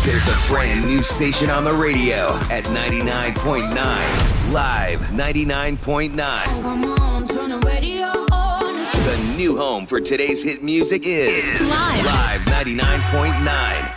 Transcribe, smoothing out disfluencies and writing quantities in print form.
There's a brand new station on the radio at 99.9. Live 99.9. Come on, turn the radio on. The new home for today's hit music is Live 99.9.